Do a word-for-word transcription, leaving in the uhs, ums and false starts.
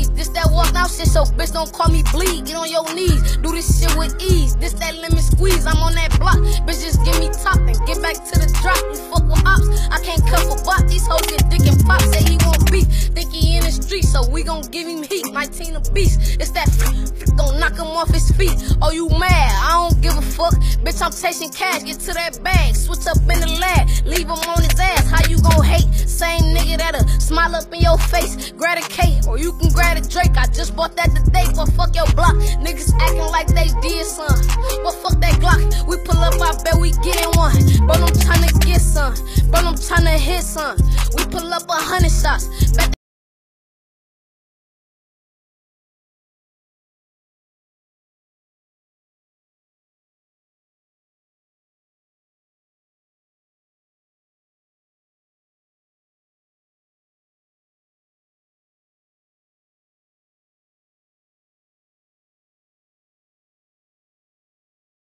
ease. This that walk now shit, so bitch don't call me bleed. Get on your knees, do this shit with ease. This that lemon squeeze, I'm on that block. Bitch just give me top and get back to the drop. You fuck with ops, I can't cut for bot. These hoes get dick and pop, say he want beef. Think he in the street, so we gon' give him heat. My team a beast, it's that gon' knock him off his feet. Oh, you mad? I don't give a fuck. Bitch, I'm chasing cash, get to that bag. Switch up in the lab, leave him on his ass. How you gon' hate? Same nigga that'll smile up in your face. Grab a K, or you can grab a Drake. I just bought that today, but fuck your block. Niggas acting like they did some. Well, fuck that Glock. We pull up, I bet we getting one. But I'm tryna get some. But I'm tryna hit some. We pull up a hundred shots. Bet